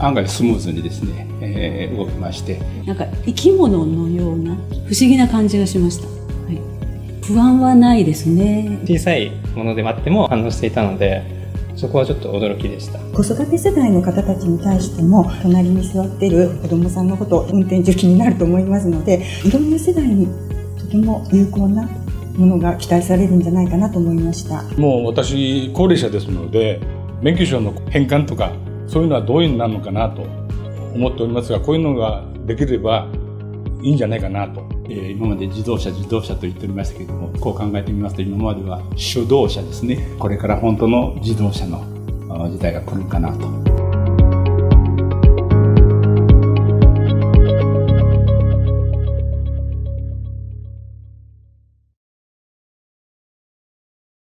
案外スムーズにですね、動きまして、 なんか生き物のような不思議な感じがしました。はい、不安はないですね。 小さいものであっても反応していたので、そこはちょっと驚きでした。 子育て世代の方たちに対しても、隣に座っている子どもさんのことを運転中気になると思いますので、いろんな世代にとても有効なものが期待されるんじゃないかなと思いました。 もう私高齢者ですので、免許証の返還とかそういうのはどういうのになるのかなと思っておりますが、こういうのができればいいんじゃないかなと。 今まで自動車と言っておりましたけれども、こう考えてみますと、今までは手動車ですね。これから本当の自動車の時代が来るかなと。